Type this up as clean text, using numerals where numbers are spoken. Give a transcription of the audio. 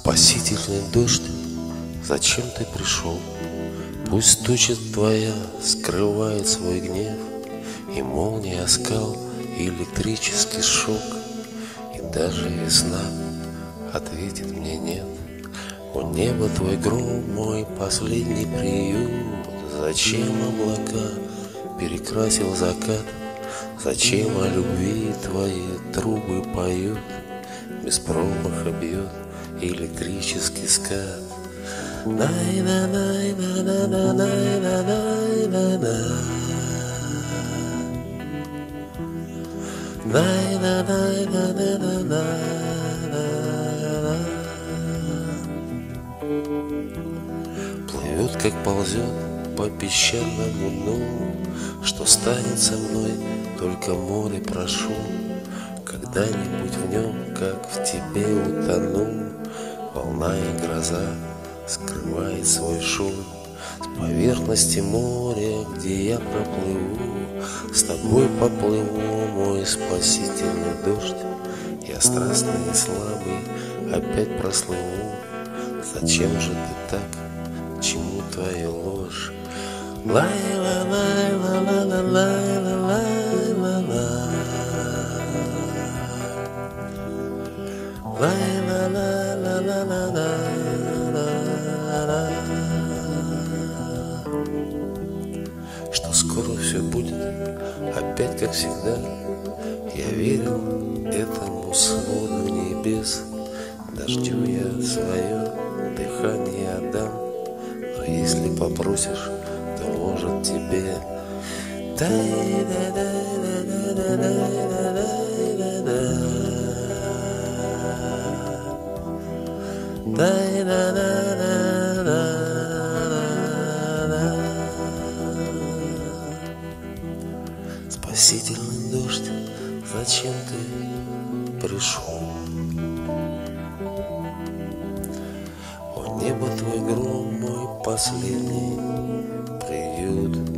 Спасительный дождь, зачем ты пришел? Пусть туча твоя скрывает свой гнев, и молния оскал, и электрический шок, и даже весна ответит мне нет. О небо, твой гром, мой последний приют. Зачем облака перекрасил закат? Зачем о любви твои трубы поют? Без промаха бьет электрический скат. Плывет, как ползет по песчаному дну. Что станет со мной, только море прошу. Когда-нибудь в нем, как в тебе утону. Волна и гроза скрывает свой шум. С поверхности моря, где я проплыву, с тобой поплыву, мой спасительный дождь. Я страстный и слабый опять прослыву. Зачем же ты так? Чему твоя ложь? Что скоро все будет опять как всегда. Я верю этому своду небес. Дождю я свое дыхание отдам. Но если попросишь, то может тебе Спасительный дождь, зачем ты пришел? О небо, твой гром, мой последний приют.